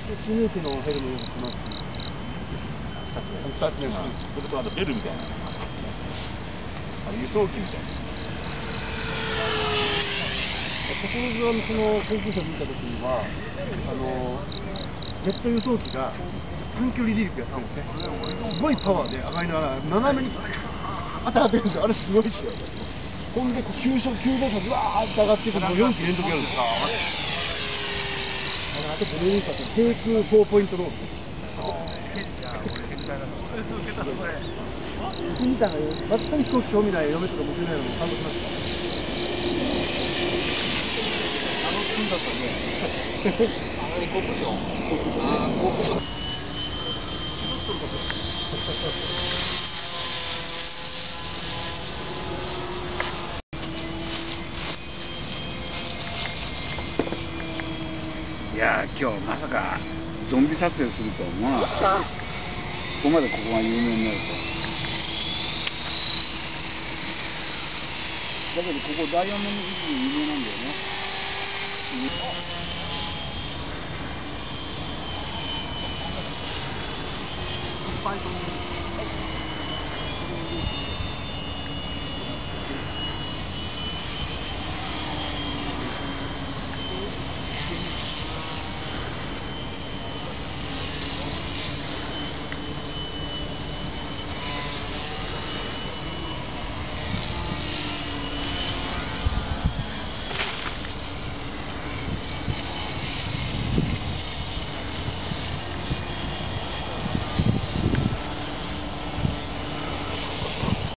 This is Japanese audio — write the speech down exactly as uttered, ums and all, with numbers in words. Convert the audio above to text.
スヌークのヘルムをします。 ふたつめが、それとあのベルみたいなのがありますね。あの輸送機みたいな。 所沢のその航空車を見たときには、あのジェット輸送機が短距離離陸やったんですね。すごいパワーで上がりながら斜めに当たってるんですよ。あれすごいですよ。ほんで急所急動車ずわーって上がっていくのをよん機連続やるんです。あとブルーインパクト低空フォーポイントロール。見たら全く飛行機興味ない嫁とか娘なのも感動しました。 あの国だったね。あれ航空ショー。ああ航空ショー。 いやー、今日まさかゾンビ撮影するとは思わなかった。ここまでここが有名になると。だけどここダイヤモンド富士で有名なんだよね。